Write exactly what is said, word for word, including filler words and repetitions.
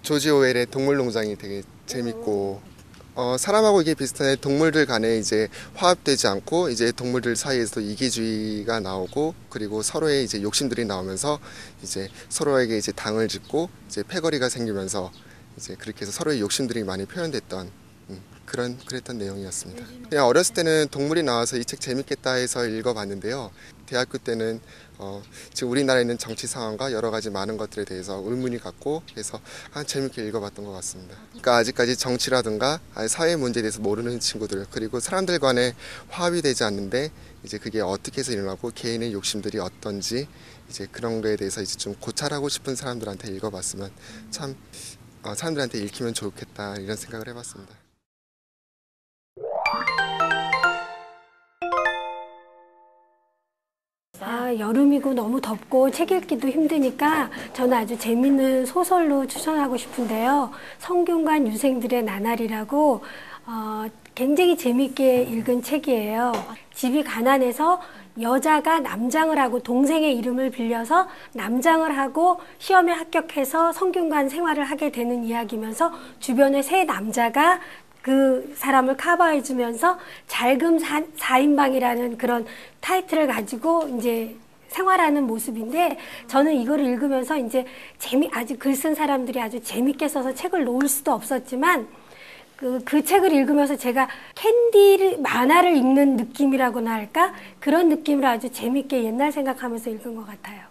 조지 오웰의 동물농장이 되게 재밌고, 어, 사람하고 이게 비슷한데 동물들 간에 이제 화합되지 않고 이제 동물들 사이에서 이기주의가 나오고, 그리고 서로의 이제 욕심들이 나오면서 이제 서로에게 이제 당을 짓고 이제 패거리가 생기면서 이제 그렇게 해서 서로의 욕심들이 많이 표현됐던 음, 그런 그랬던 내용이었습니다. 그냥 어렸을 때는 동물이 나와서 이 책 재밌겠다 해서 읽어봤는데요. 대학교 때는 어, 지금 우리나라에 있는 정치 상황과 여러 가지 많은 것들에 대해서 의문이 갔고, 그래서 한 재밌게 읽어봤던 것 같습니다. 그러니까 아직까지 정치라든가 사회 문제에 대해서 모르는 친구들, 그리고 사람들 간에 화합이 되지 않는데 이제 그게 어떻게 해서 일어나고 개인의 욕심들이 어떤지 이제 그런 거에 대해서 이제 좀 고찰하고 싶은 사람들한테 읽어봤으면 참 어, 사람들한테 읽히면 좋겠다 이런 생각을 해봤습니다. 아, 여름이고 너무 덥고 책 읽기도 힘드니까 저는 아주 재밌는 소설로 추천하고 싶은데요. 성균관 유생들의 나날이라고 어, 굉장히 재밌게 읽은 책이에요. 집이 가난해서 여자가 남장을 하고 동생의 이름을 빌려서 남장을 하고 시험에 합격해서 성균관 생활을 하게 되는 이야기면서 주변에 세 남자가 그 사람을 커버해주면서 잘금 사인방이라는 그런 타이틀을 가지고 이제 생활하는 모습인데, 저는 이거를 읽으면서 이제 재미, 아주 글 쓴 사람들이 아주 재밌게 써서 책을 놓을 수도 없었지만, 그, 그 책을 읽으면서 제가 캔디 만화를 읽는 느낌이라고나 할까? 그런 느낌으로 아주 재밌게 옛날 생각하면서 읽은 것 같아요.